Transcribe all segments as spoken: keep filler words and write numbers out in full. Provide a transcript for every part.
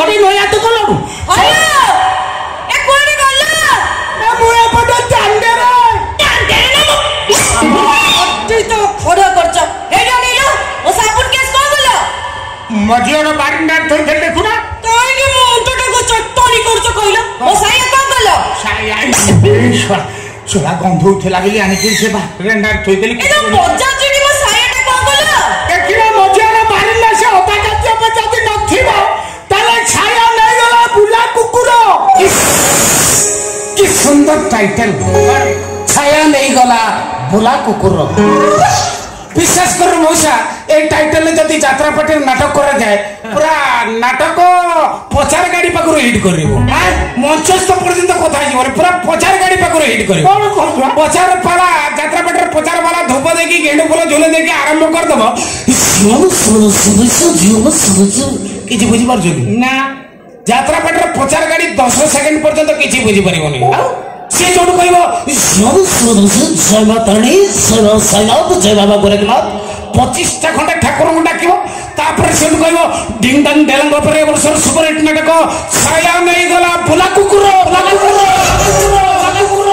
कोटी नया तो कोलू अरे ए कोडी गल्ला ए मुए पट चांदे रे चांदे ना अति तो फोड़ा करछ हे जानी लो ओ साबुन केस को गलो मझियोर बारिंदा थोई थे देखु ना काई के मुंडटा को चट्टनी करछ कहिला ओ साया को गलो साया छोरा गंध उठे लागली आनी कि से बारिंदा थोई देली ए तो मजा चिड़ी मो सायाटा को गलो एकिरा मझियोर बारिंदा से होता कत्य पचाती नथिबो ताले छाया नै गला बुला कुकुर कि सुंदर टाइटल छाया नहीं गला बुला कुकुर विशेष कर मौसा ए टाइटल जदि यात्रा पार्टी नाटक करा जाए पूरा नाटक पचार गाड़ी पाखु हिट करिवो मंचस्थ पर्यंत कथा जीव पूरा पचार गाड़ी पाखु हिट करिवो पचार पाला यात्रा पार्टी पचार वाला धूप देकी गेंडू फूल झोले देकी आरंभ कर दबो सुनो सुनो सुनो जीव सुनो किछि बुझि पारछो कि ना यात्रा पार्टी पचार गाड़ी दस सेकंड पर्यंत किछि बुझि परिबोनी से जोड़ कहबो सुनो सुनो जय माताणी जय साईनाथ जय बाबा गोरखनाथ पच्चीस टा खंडे ठाकुर को डाकिबो तापर से कहबो डिंग डंग डेलंग पर वर्षर सुपर हिट नाटक छाया नहीं गला बुला कुकुर बुला कुकुर बुला कुकुर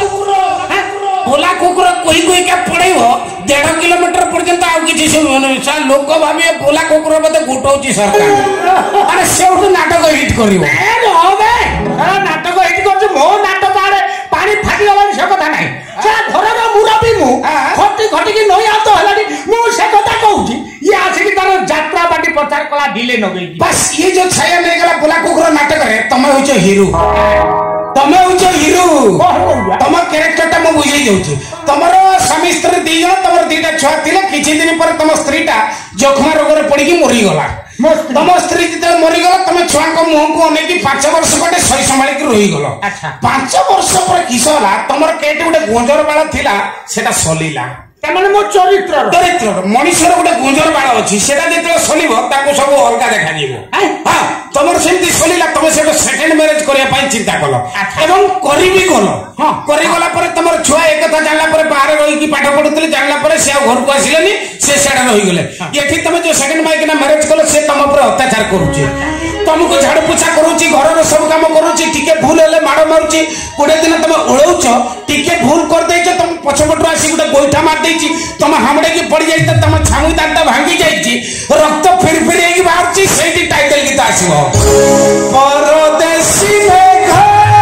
बुला कुकुर कोई कोई के पड़ेबो डेढ़ किलोमीटर पर्यंत आ किछि से लोक भाबे बुला कुकुर बते गुटौची सरकार अरे सेउठ नाटक हिट करिवो ए होबे अरे नाटक हिट करछ मो नाटक आरे पानी फाटी गला से कथा नाही से घरर मुरबी मु खटी खटी की नई आतो हलाडी मु से कथा कहूची ये आसी की तार यात्रा बाटी प्रचार कला ढिले न गई बस ये जो छाया नहीं गला बुला कुकुर नाटक रे तमे होइछ हीरो तमे होइछ हीरो तम कैरेक्टर ता मु बुझै जाउची तमरो स्वामी स्त्री दी जण तमर दीटा छुआ थिले किछि दिन पर तम स्त्रीटा जखमा रोग रे पड़ी की मरि गला तम स्त्री जते मरि गला तमे छुआ को मुंह को अने की पांच वर्ष कोटे सही संभाली की रही गलो अच्छा पांच वर्ष पर किसला तमर केटे गुटे गोंजर बाळ थिला सेटा सलीला तमने मो चरित्र चरित्र मनुष्यर गुटे गोंजर बाळ अछि सेटा जते सलीबो ताको सब अलगा देखा जीवो हां तमर सेमती सलीला तमे सेटा सेकंड मैरिज करिया पई चिंता कलो एवं करी भी कलो हां करी गला पर तमर छुआ एक कथा जानला पर बाहर रही की पाठ पढुतले जानला पर से घर को आसिलेनी से सेडा रही गले एठी तमे जो सेकंड माइक ना मैरिज कलो से तम पर अत्याचार करूची तुमको झाड़ू पोछा करूची घर सब काम करूची टिके भूल हेले माड़ मारुची कोड़े दिन तुम ओळौछ टिके भूल कर देछ तुम पछपटु आसी गुटे गोइठा मार देछि तुम हामडे की पड़ी जाई त तुम छामु दांत भांगी जाईछि रक्त फिर फिर हेकी बाहरछि सेठी टाइटल गीत आसीबो परदेसी मेघ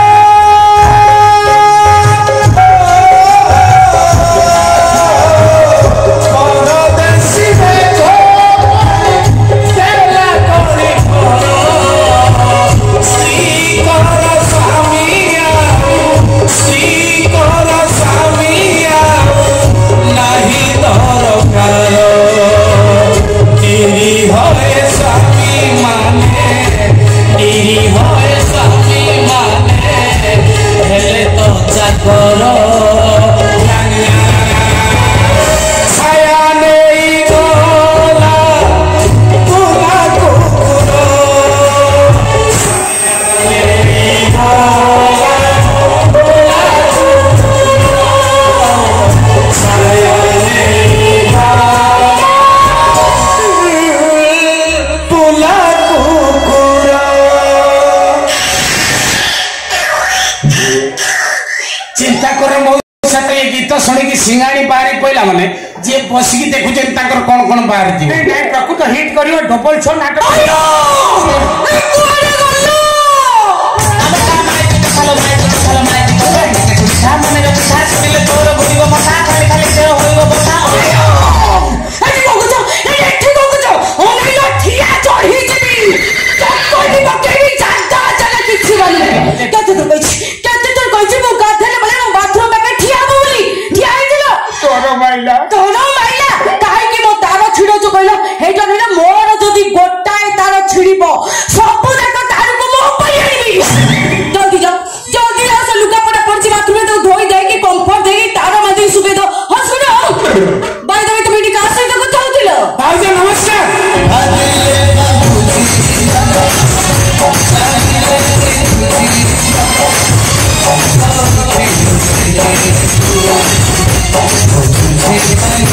सिंगाड़ी बाहरी पहला माने जे बसिकी देखु जे ताकर कोन कोन बाहर थी नहीं नहीं प्रकृत हिट करियो डबल छो नाटक अयो ए कोरे गल्लो अब का माइक के सालो माइक के सालो माइक के सा मने रे सा सुनिले तोर बुझिबो मसा खाली खाली से होइबो बसा अयो ए को गजो ए ठीक को गजो ओने लो ठिया चढ़ी जेबी कोई बकेरी जानता चले किछि बने केते तो कहछि केते तो कहछि मु गाधले बले बाथरूम में ठिया बोली ठिया तोरो माइला तोरो माइला काहे कि मो तारो छिडो जो कहलो हे जने ना मोर जदी गोटाए तारो छिडीबो सब देख तारो को मो पई आइबी जल्दी जा जल्दी आ से लुका पड़ा पड़ची बाथरूम में तो धोई दे कि कंफर्ट दे तारो मदी सुबे दो हस सुनो बाय द वे तुम इडी का से तो कथा होतिलो भाई जी नमस्कार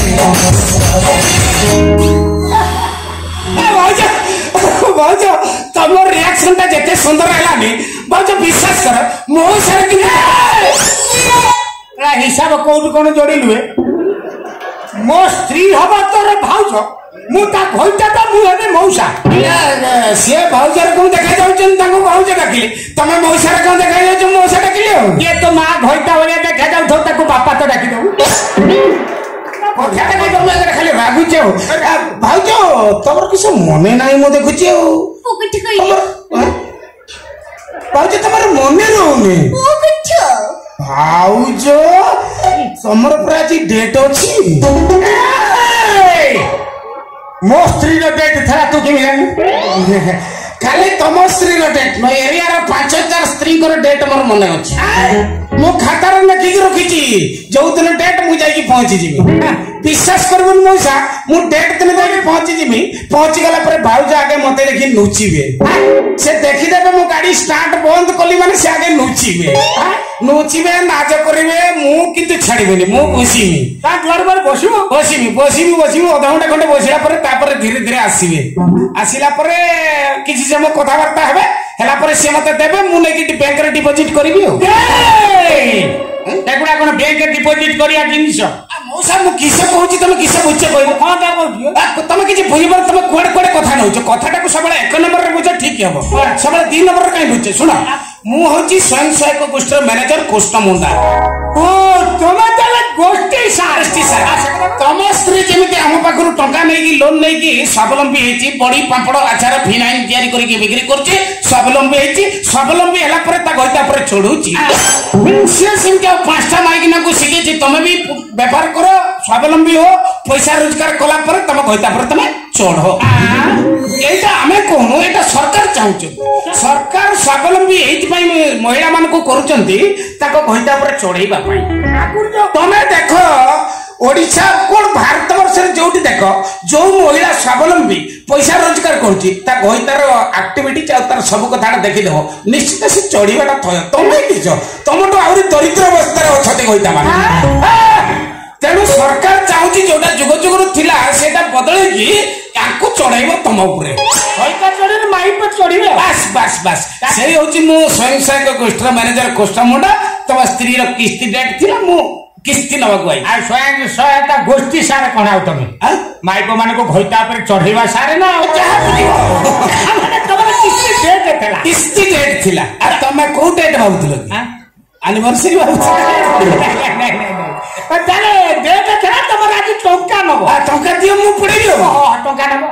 भाजा भाजा तुम रिएक्शन टा जेते सुंदर हैलानी भाउज विश्वास कर मो सारे कि हिसाब कोन कोन जोड़ी लुए मो स्त्री हवा तोर भाउज मु ता भइटा त मु हेबे मौसा से भाउजर को देखा जाउछन ताको भाउज डाकिले तमे मौसा को देखा जाउछ मौसा डाकिले हो ये तो मां भइटा वाले देखा जाउ थो ताको बापा तो डाकी दउ कोठा के तुम अगर खाली भागुछ हो भाउज तमर किछ मने नाही मो देखुछ हो पोकट कइले भाउज तमर मने रहउनी पोकट भाउज समर प्राची डेट अछि मो स्त्री रो डेट थरा तू के मिलन खाली तम स्त्री रो डेट मो एरिया रो पाँच हजार स्त्री को डेट मोर मने अछि मो खाता रे लिखि के रखिछि जो दिन डेट मु जाई पहुंची जिमी विश्वास करबन मौसा मु डेट दिन जाई पहुंची जिमी पहुंची गला पर भाउज आगे मते देखि नुचिबे से देखि देबे मु गाड़ी स्टार्ट बंद कली माने से आगे नुचिबे नुचिबे नाच करिवे मु किंतु छाड़िबेनी मु बसिमी ता द्वार पर बसिबो बसिमी बसिमी बसिमी आधा घंटा खंडे बसिला पर तापर धीरे धीरे आसीबे आसिला पर किछि समय कथावार्ता हेबे हेला पर से मते देबे मु नै कि बैंक रे डिपॉजिट करबी हो एगुडा कोन बैंक रे डिपॉजिट करिया जिनिस मौसा मु किसे कहूची तमे किसे बुझे कहबो हां ता कहू तमे किछि बुझिबर तमे कोडे कोडे कथा नउछ कथाटा को सबले एक नंबर रे बुझ ठीक हेबो सबले तीन नंबर रे काई बुझे सुन मु होची स्वयं सहायक गोष्ठी मैनेजर कोष्ट मुंडा ओ तमे तले गोष्ठी सारस्ती सार तम स्त्री जेमिति हम पाखरु टंका नै कि लोन नै कि स्वावलंबी हेची बड़ी पापड़ आचार फिनाइन तयारी करी के बिक्री करची स्वावलंबी हेची स्वावलंबी हला पर ता गइता पर छोडुची से सिम के पांचटा माइकिना को सिखेची तमे भी व्यापार करो स्वावलंबी हो पैसा रोजगार कला पर तमे गइता पर तमे चढ़ो एटा हमें कोनु एटा सरकार चाहूछ सरकार स्वावलंबी एति पई महिला मान को करूचंती ताको गइता पर चढ़ेबा पई तमे देखो ओडिशा कोन भारत वर्ष रे जोटी देखो जो महिला स्वावलंबी पैसा रोजगार करूची ता गइतार एक्टिविटी चा तार सब कथा देखि देबो निश्चित से चढ़ीबाटा थय तमे किछो तमटो आउरी दरिद्र अवस्था रे अछते गइता मान तेणु सरकार चाहूची जोटा जुग जुगरु थिला सेटा बदले कि याको चढ़ाइबो तम उपरे पैसा चढ़े माई पर चढ़ीबे बस बस बस सेही होची मु स्वयं सहायक गोष्ठी मैनेजर कोष्टा मुंडा तम स्त्री रो किस्ती डेट थिला मु किस्ती नवा गई आ स्वयं सहायता गोष्ठी सारे कोन आउ तमे माइको माने को घइता पर चढ़ीबा सारे ना जहा माने तमरे किस्ती डेट थिला किस्ती डेट थिला आ तमे को डेट भाउतलो हां एनिवर्सरी भाउतलो नहीं नहीं ताले डेट थिला तमरा आज टंका नबो आ टंका दियो मु पड़ेबी हो हां टंका नबो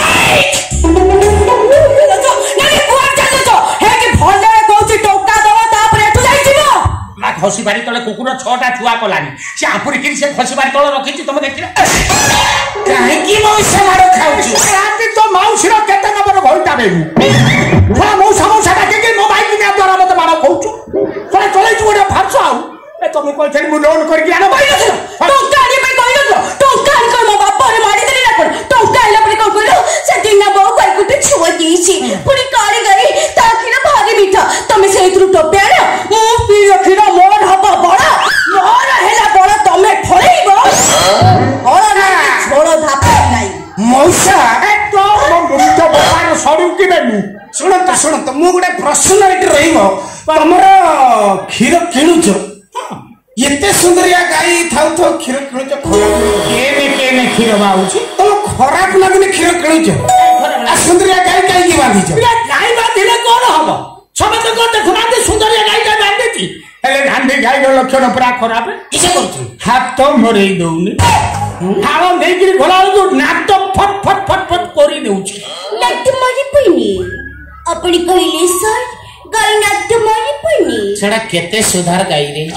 नहीं कुआ जातो तो हे कि भले कहूची टंका दवा तापर एठु जाई जिवो मा खसी बारी तले कुकुर छटा छुआ कलानी से आपुरी किन से खसी बारी तले रखिछि तुम देखिला काहे की मौसा मारो खाउछु राती तो मौसी रो केते नंबर घइता बेबू हा मौसा मौसा डाके के मोबाइल के द्वारा मते मारो कहउछु तले चले छु ओडा फारसो आउ ए तुम कोइ छेली मु लोन करके आनो भाई टंका आनी पे कहलो टंका आनी को मो बाप रे मारी देली ना कोन टंका आइला पर को कहलो से दिन ना बहु कोइ गुटे छुआ दीछि पुरी काली गई ताकि ना भारी मीठा तमे से इतरु टोपे आनो मु पी रखिना मोर हबा बड़ा मोर हेला बड़ा तमे फळेइबो बड़ा ना छोड़ो धापा नाही मौसा ए तो मुक्त बाबार सडु कि बेनु सुनत सुनत मु गुडे प्रश्न एटी रहिबो तमरो क्षीर किनुछ एते सुंदरिया गाई थाउ तो क्षीर किनुछ केने केने क्षीर बाउछि तुम खराब लागने क्षीर किनुछ आ सुंदरिया गाई काई की बांधिछ गाई बांधिले कोन हबो समते को देखुनाते सुंदरिया गाई का बांधिछि हेले गांधी गाई रो लक्षण पूरा खराब किसे करछु हाथ तो मोरेई दउनी हावा देगिरी घोला जो नाक तो फट फट फट फट कोरी देउछि नाक मारी पइनी अपनी कहले सर गाई नाक मारी पइनी सेडा केते सुधार गाई रे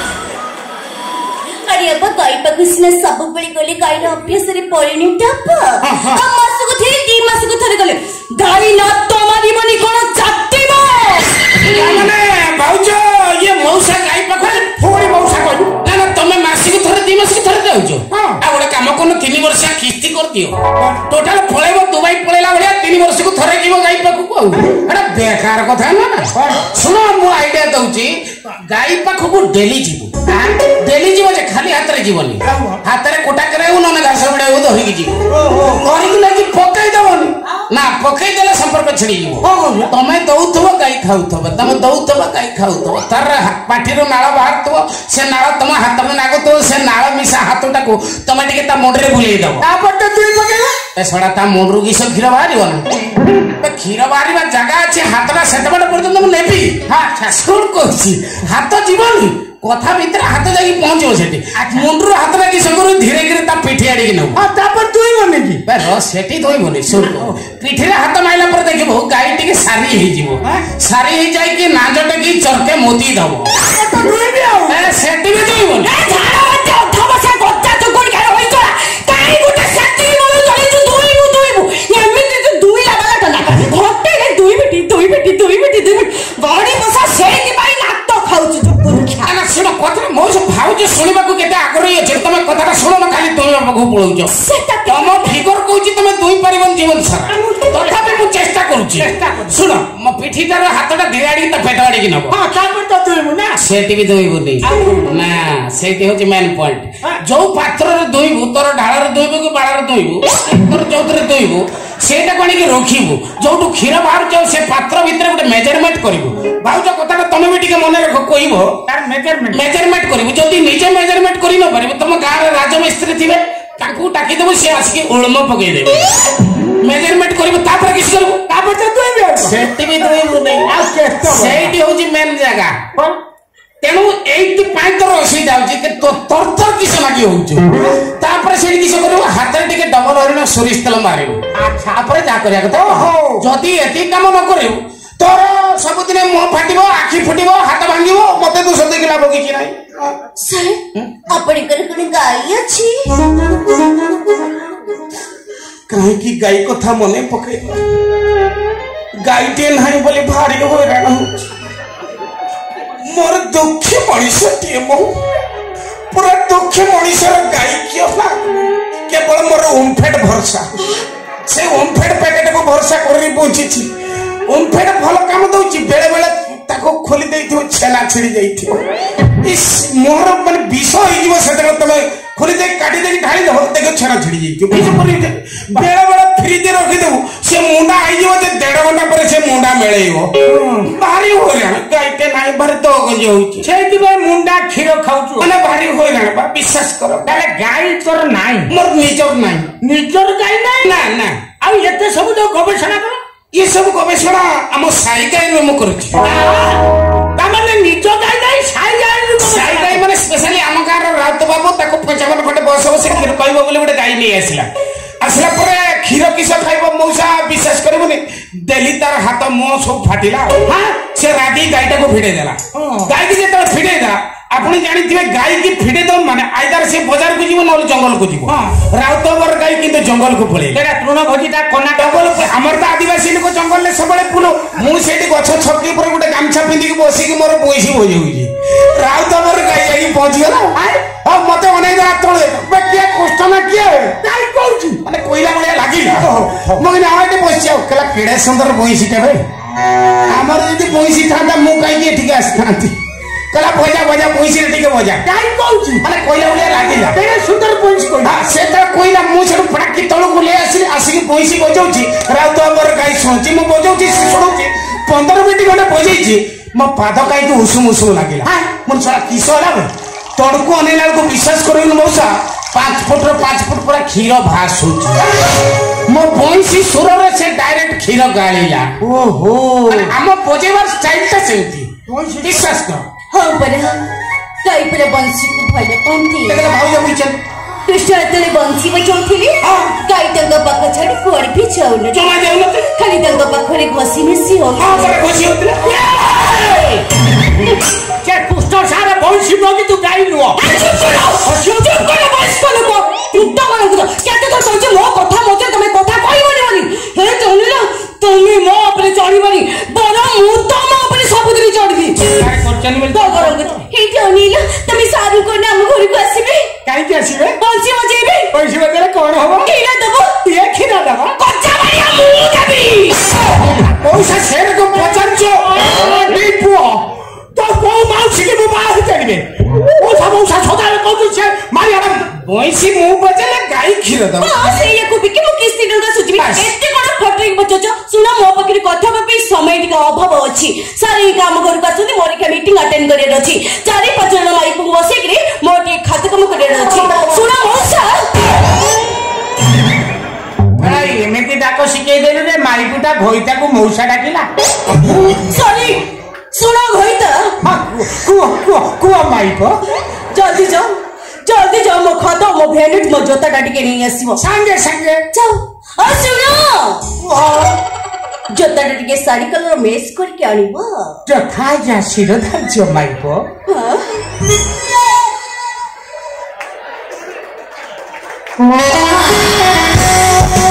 अरे अब गाई पकुसना सब बड़ी गले गाई रो अभ्यास रे पळिनी टप हम मास को थे दी मास को थरे गले गाई ना तो मारी बनी कोन चाटीबो माने भाउजो ये मौसा गाई पखरे फोड़ी मौसा कहू ना ना तमे मासी को थरे दी मासी को थरे देउछो आ गोटे काम कोन तीन वर्ष किस्ती कर दियो टोटल पळेबो दुबई पळेला भलिया तीन वर्ष को थरे जीवो गाई पखु को एडा बेकार कथा ना शुण मु आइडिया दउची गाई पाखकु डेली जीवु डेली जीव जे खाली हाथ रे जीवनी हाथ रे कोटा कराउ न घास बडाउ धरि की जीव धरि की लागि पकाई दबनी ना पकाई देले संपर्क छड़ी जीव तमे दउथबो गाई खाउथबो तमे दउथबो गाई खाउथबो तार पाठी रो नाळ बाहरथबो से नाळ तम हाथ में नागतो से नाळ मिसा हाथटा को तमे टिके ता मोंडरे भुलेई दबो तापर तो तुई पकेला ए सडा ता मोंडरू की सब खीर बाहरिबो ना क्षीर बाहर जगह अच्छे हाथटा से पर्यटन मुझे नेबी हाँ शुण कहছি हाथ जीवन कथा भितर हाथ जाकि पहुंचो सेठी मुंडरू हाथ लगी सगुरु धीरे धीरे ता पिठी आड़ी की नउ हां तापर तुई बने की बे सेठी तोई बने शुण पिठी रे हाथ माइला पर देखिबो गाई टिके सारी हे जीवो सारी हे जाय कि नाजटे की चरके मोती दबो तो तुई भी आउ ए सेठी भी तुई बने ए झाड़ा बच्चा उठबो से गच्चा तो कोन खाय होई तोरा काई गुटे सेठी मोले चले तू दुईबु दुईबु एमिति तो दुई लागा तना घोटे रे दुई बेटी दुई बेटी दुई बेटी दुई बेटी बॉडी मसा सेठी भाई नाक तो खाउछु ना सुन कथा मो सब भाउज सुनिबा को केते आग्रही अछि तमे कथाटा सुनो न खाली तुम बगु पळौछ तम फिगर कहूची तमे दुई परिबन जीवन सारा तथापि मु चेष्टा करूची सुन म पिठीटार हातटा धिराडी त पेटवाडी कि नबो हां तापर त दुईबु ना सेठी भी दुईबु नै ना सेठी होची मेन पॉइंट जो पात्र रे दुईबु तोर ढाळा रे दुईबु कि बाळा रे दुईबु तोर चौथरे दुईबु सेटा कोनी कि रखिबु जोटु खीर बाहर जाउ से पात्र भितर गोटे मेजरमेंट करिबु भाउज कथाटा तमे भी टिके मने रख कहिबो तार मेजरमेंट मेजरमेंट करिबु जदी निजे मेजरमेंट करि न परिबु तम गार राजमिस्त्री थिबे ताकू टाकी देबु से आसी उळम पकई देबे मेजरमेंट करिबु तापर किस करबु तापर त तुई भी सेठी भी दुईबु नै आ केस्तो सेठी होची मेन जगह तेणु एइति पाई तोर असुविधा होची के तो तर तर किस लागी होउछ तापर सेठी किस करबु हाथ रे टिके डबल हरिन सोरिस तेल मारिबु अच्छा तापर जा करिया कथा जदी एति काम न करिबु तोर सब दिन मुंह फाटिबो आखि फुटिबो हाथ भांगिबो मते तू सदे किला बगी कि नाही सर अपने कर कोनी गाई अछि काहे की गाई कथा मने पके गाईटे नाही बोली भारी होइराण मोर दुखी मनीषटी मो पूरा दुखी मनीषर गाई कियो ना केवल मोर ओमफेड भरसा से ओमफेड पैकेट को भरसा करी पहुंची छी ओमफेड भल काम दउची बेले बेले ताको खोली देइथियो छेना छिड़ी जाइथियो इस मोर माने विष होई जीव सेते तमे खोली दे काटी दे ढाली दो देखो छेना छिड़ी जाइथियो विष परी बेले बेले फ्रिज रे रखि देबु से मुंडा आई जीव जे डेढ़ घंटा पर से मुंडा मेळेइबो भारी होइराण गाइते नाही भर तो गंजे होउची सेति बे मुंडा खीर खाउछु माने भारी होइराण बा विश्वास करो ताले गाई तोर नाही मोर निजर नाही निजर गाई नाही ना ना आ एते सब जो गवेषणा कर ये सब गवेषणा हम साई गाई रे मु करूची ता माने निज गाई नाही साई गाई रे साई गाई माने स्पेशली हम गार रात बाबू ताको पचावन खटे बस बस खीर कहबो बोले गोटे गाई नै आसिला आसला परे खीर किस खाइबो मौसा विश्वास करबोनी डेली तार हाथ मुंह सब फाटिला हां से रागी गाईटा को फिडे देला गाई की जेत फिडे दा आपनी जानि थिबे गाई की फिडे दो माने आइदर से बाजार को जीवो न जंगल को जीवो राउतबर गाई किंतु जंगल को पळे एटा तृण भोजिता कोना डबल हमर त आदिवासी लोक जंगल ले सबले पुलो मु सेठी गछ छपकी पर गोटे गामछा पिंदी के बसी के मोर पैसी होई होई राउतबर गाई आई पहुंच गेला आ मते अनेक रात तळे बे के कष्ट ना के काई कहूची माने कोइला बळे लागी मगे आटे बसी आउ कला केडे सुंदर पैसी टे हमर जदी पैसी थांदा मु काई के ठीक आस्थांती कला बजा बजा पैसी रे टिके बजा काई कहूची माने कोइला बळे लागिला केडे सुंदर पैसी कोइ हां से त कोइला मु छड़ फटाकी तळु को ले आसी आसी के पैसी बजाउची राउतबर गाई सुनची मु बजाउची सुनउची पंद्रह मिनिट गटे बजाइची मो पाद काई के उसुम उसुम लागिला हां मन सारा किसो लागे तड़को अनेला को विश्वास करिन मौसा पांच फुट रो पांच फुट पूरा खीर भास होची मो पैसी सुर रे से डायरेक्ट खीर गाळीला ओहो माने हम बजेवार स्टाइल ता सेंती विश्वास कर हां पर गाई पर बंसी को भले पंती देखला भाऊ जब चल कृष्ण तेरे बंसी बजाउथिली गाई तंग पक छडी कोड भी छौन जमा जाउन खाली तंग पखरे घसी मिसी हो हां पर घसी होतला के कुष्ठ सारा बंसी बगी तू गाई नुओ चुप चुप कर बस कर को कुत्ता कर को केते तो सोचे मो कथा मोते तमे कथा कहबनी बनी हे तोनिला तुमी मो अपने चढ़ी बनी बड़ा मुद्दा मो अपने सब दिन चढ़ी काय करचनी बोल तो करो हे तोनिला तमे सारू को नाम घर को आसीबे काई के आसीबे बंसी बजेबे पैसे बजेले कोन होबो केला दबो ये खिना दबो कच्चा मारिया मु देबी पैसा शेर को ବଇସି ମୁଁ ବଜେଲେ ଗାଈ କ୍ଷୀର ଦବ ହଁ ସେଇଆକୁ ବିକି ମୁଁ କିସ୍ତି ଟଙ୍କା ସୁଝିବି ଏତେ କଣ ଫଟରିକି ପଚାରୁଛ ଶୁଣ ମୋ ପାଖରେ କଥା ହେବା ପାଇଁ ସମୟ ଟିକେ ଅଭାବ ଅଛି ସାର୍ ଏଇ କାମ ଘରକୁ ଆସୁଛନ୍ତି ମୋର ଏକା ମିଟିଂ ଆଟେଣ୍ଡ କରିବାର ଅଛି ଚାରି ପାଞ୍ଚ ଜଣ ମାଇକୁ ବସେଇକିରି ମୋର ଟିକେ ଖାତା କାମ କରିବାର ଅଛି ଶୁଣ ମଉସା ଏମିତି ଡାକ ଶିଖେଇ ଦେଲୁ ଯେ ମାଇକୁଟା ଭଇତାକୁ ମଉସା ଡାକିଲା ସରି ଶୁଣ ଭଇତା କୁହ କୁହ କୁହ ମାଇପ ଜଲ୍ଦି ଯାଅ ଜଲ୍ଦି ଯାଅ ମୋ ଖାତା ମୋ ଭ୍ୟାଲେଟ୍ ମୋ ଜୋତାଟା ଟିକେ ନେଇ ଆସିବ ସାଙ୍ଗେ ସାଙ୍ଗେ ଯାଅ ଆଉ ଶୁଣ ଜୋତାଟା ଟିକେ ଶାଢ଼ୀ କଲର ମେଚ୍ କରିକି ଆଣିବ ଯଥା ଯା ଶିରଧାର୍ଯ୍ୟ ମାଇପ ହଁ